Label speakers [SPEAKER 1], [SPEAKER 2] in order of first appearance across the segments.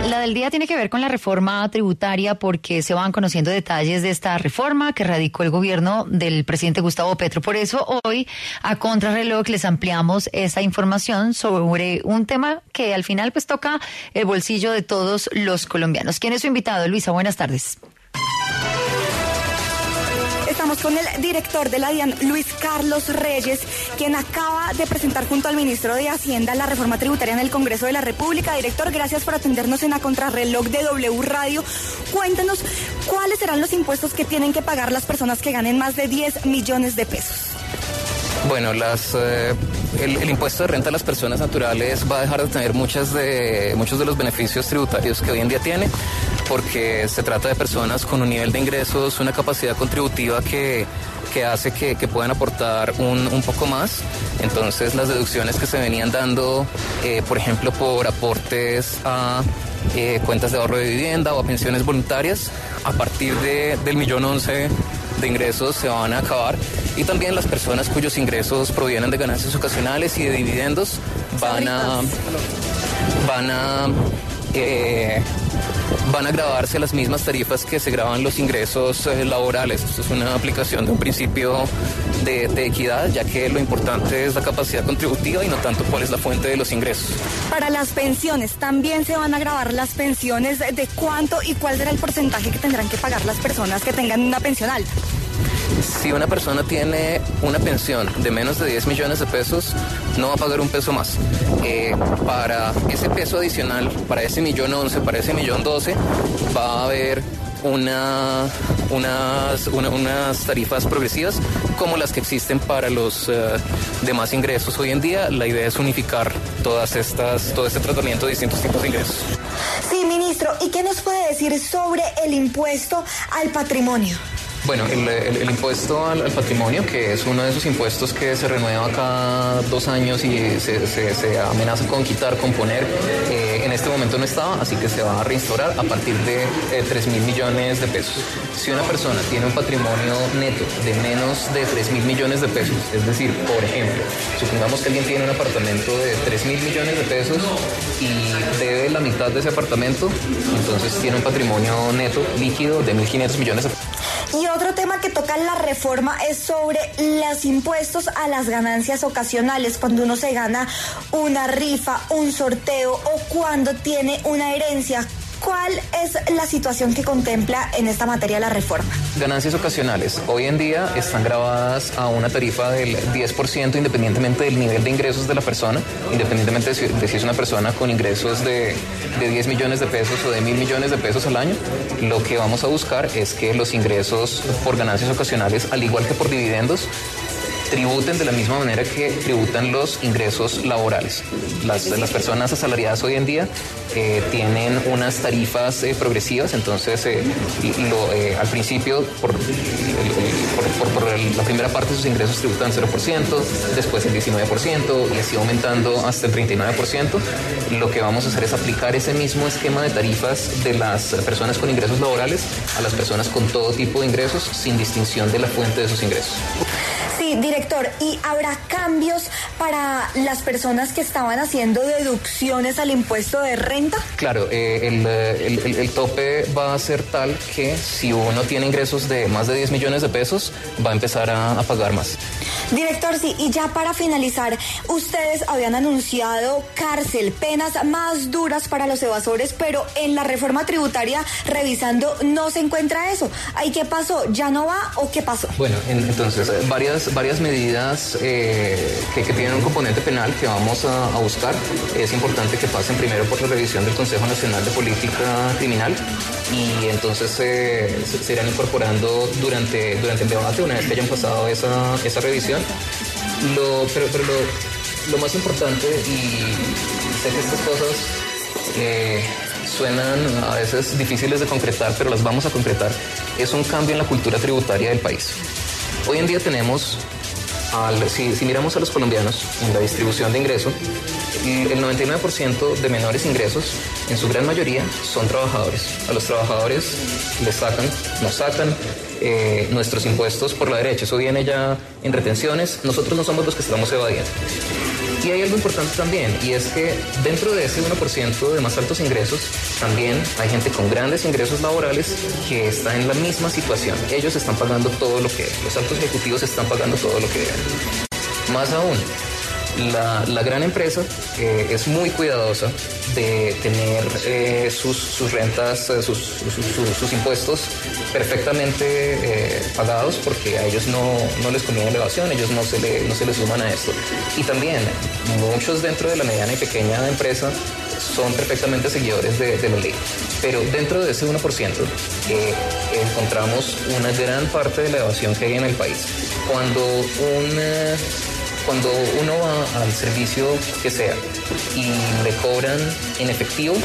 [SPEAKER 1] La del día tiene que ver con la reforma tributaria porque se van conociendo detalles de esta reforma que radicó el gobierno del presidente Gustavo Petro. Por eso hoy a Contrarreloj les ampliamos esta información sobre un tema que al final pues toca el bolsillo de todos los colombianos. ¿Quién es su invitado? Luisa, buenas tardes.
[SPEAKER 2] Estamos con el director de la DIAN, Luis Carlos Reyes, quien acaba de presentar junto al ministro de Hacienda la reforma tributaria en el Congreso de la República. Director, gracias por atendernos en la Contrarreloj de W Radio. Cuéntenos, ¿cuáles serán los impuestos que tienen que pagar las personas que ganen más de 10 millones de pesos?
[SPEAKER 3] Bueno, el impuesto de renta a las personas naturales va a dejar de tener muchos de los beneficios tributarios que hoy en día tiene, porque se trata de personas con un nivel de ingresos, una capacidad contributiva que hace que puedan aportar un poco más. Entonces las deducciones que se venían dando, por ejemplo, por aportes a cuentas de ahorro de vivienda o a pensiones voluntarias, a partir del 1.011.000 de ingresos se van a acabar, y también las personas cuyos ingresos provienen de ganancias ocasionales y de dividendos van a gravarse las mismas tarifas que se graban los ingresos laborales. Esto es una aplicación de un principio de equidad, ya que lo importante es la capacidad contributiva y no tanto cuál es la fuente de los ingresos.
[SPEAKER 2] Para las pensiones, ¿también se van a grabar las pensiones? ¿De cuánto y cuál será el porcentaje que tendrán que pagar las personas que tengan una pensión alta?
[SPEAKER 3] Si una persona tiene una pensión de menos de 10 millones de pesos, no va a pagar un peso más. Para ese peso adicional, para ese 1.011.000, para ese 1.012.000, va a haber unas tarifas progresivas como las que existen para los demás ingresos. Hoy en día la idea es unificar todo este tratamiento de distintos tipos de ingresos.
[SPEAKER 2] Sí, ministro, ¿y qué nos puede decir sobre el impuesto al patrimonio?
[SPEAKER 3] Bueno, el impuesto al patrimonio, que es uno de esos impuestos que se renueva cada 2 años y se amenaza con quitar, con poner, en este momento no estaba, así que se va a reinstaurar a partir de 3.000 millones de pesos. Si una persona tiene un patrimonio neto de menos de 3.000 millones de pesos, es decir, por ejemplo, supongamos que alguien tiene un apartamento de 3.000 millones de pesos y debe la mitad de ese apartamento, entonces tiene un patrimonio neto líquido de 1.500 millones de pesos.
[SPEAKER 2] Y otro tema que toca la reforma es sobre los impuestos a las ganancias ocasionales, cuando uno se gana una rifa, un sorteo o cuando tiene una herencia. ¿Cuál es la situación que contempla en esta materia la reforma?
[SPEAKER 3] Ganancias ocasionales. Hoy en día están grabadas a una tarifa del 10% independientemente del nivel de ingresos de la persona, independientemente de si es una persona con ingresos de 10 millones de pesos o de 1.000 millones de pesos al año. Lo que vamos a buscar es que los ingresos por ganancias ocasionales, al igual que por dividendos, tributen de la misma manera que tributan los ingresos laborales. Las personas asalariadas hoy en día tienen unas tarifas progresivas, entonces al principio por la primera parte de sus ingresos tributan 0%, después el 19% y así aumentando hasta el 39%. Lo que vamos a hacer es aplicar ese mismo esquema de tarifas de las personas con ingresos laborales a las personas con todo tipo de ingresos sin distinción de la fuente de sus ingresos.
[SPEAKER 2] Sí, director, ¿y habrá cambios para las personas que estaban haciendo deducciones al impuesto de renta?
[SPEAKER 3] Claro, el tope va a ser tal que si uno tiene ingresos de más de 10 millones de pesos, va a empezar a pagar más.
[SPEAKER 2] Director, sí, y ya para finalizar, ustedes habían anunciado cárcel, penas más duras para los evasores, pero en la reforma tributaria, revisando, no se encuentra eso. ¿Ahí qué pasó? ¿Ya no va o qué pasó?
[SPEAKER 3] Bueno, entonces, varias medidas que tienen un componente penal que vamos a buscar. Es importante que pasen primero por la revisión del Consejo Nacional de Política Criminal y entonces se irán incorporando durante el debate una vez que hayan pasado esa revisión. Pero lo más importante, y sé que estas cosas suenan a veces difíciles de concretar, pero las vamos a concretar, es un cambio en la cultura tributaria del país. Hoy en día tenemos, si miramos a los colombianos en la distribución de ingresos, el 99% de menores ingresos, en su gran mayoría, son trabajadores. A los trabajadores nos sacan nuestros impuestos por la derecha. Eso viene ya en retenciones. Nosotros no somos los que estamos evadiendo. Y hay algo importante también, y es que dentro de ese 1% de más altos ingresos, también hay gente con grandes ingresos laborales que está en la misma situación. Ellos están pagando todo lo que deben. Los altos ejecutivos están pagando todo lo que deben. Más aún, la gran empresa es muy cuidadosa de tener sus rentas, sus impuestos perfectamente pagados, porque a ellos no les conviene la evasión, ellos no se les suman a esto. Y también muchos dentro de la mediana y pequeña empresa son perfectamente seguidores de la ley. Pero dentro de ese 1% encontramos una gran parte de la evasión que hay en el país. Cuando uno va al servicio que sea y le cobran en efectivo,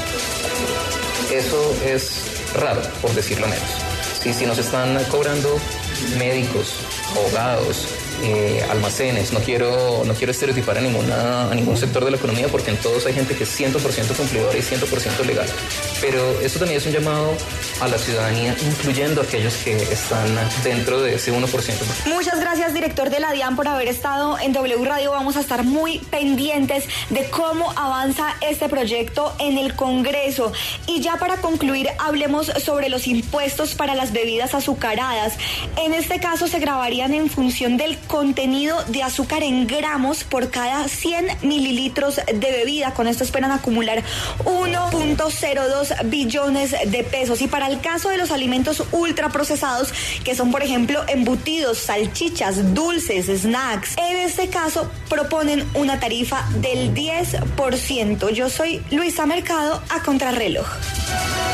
[SPEAKER 3] eso es raro, por decirlo menos. Si nos están cobrando médicos, abogados, almacenes, no quiero estereotipar a ningún sector de la economía, porque en todos hay gente que es 100% cumplidora y 100% legal. Pero esto también es un llamado a la ciudadanía, incluyendo a aquellos que están dentro de ese 1%.
[SPEAKER 2] Muchas gracias, director de la DIAN, por haber estado en W Radio. Vamos a estar muy pendientes de cómo avanza este proyecto en el Congreso. Y ya para concluir, hablemos sobre los impuestos para las bebidas azucaradas. En este caso se grabarían en función del contenido de azúcar en gramos por cada 100 mililitros de bebida. Con esto esperan acumular 1.02 billones de pesos. Y para el caso de los alimentos ultraprocesados, que son por ejemplo embutidos, salchichas, dulces, snacks, en este caso proponen una tarifa del 10%. Yo soy Luisa Mercado, a Contrarreloj.